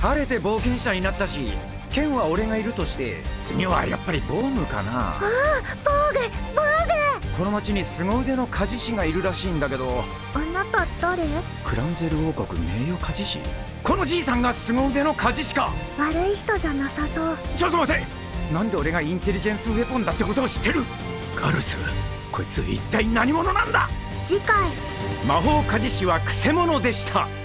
晴れて冒険者になったし、剣は俺がいるとして、次はやっぱりボームかな。 ああ、ボーグ。 この町に凄腕の鍛冶師がいるらしいんだけど。 あなた誰？ クランゼル王国名誉鍛冶師。このじいさんが凄腕の鍛冶師か。 悪い人じゃなさそう。 ちょっと待て、なんで俺がインテリジェンスウェポンだってことを知ってる？ガルス、こいつ一体何者なんだ？ 次回。 魔法鍛冶師はくせ者でした。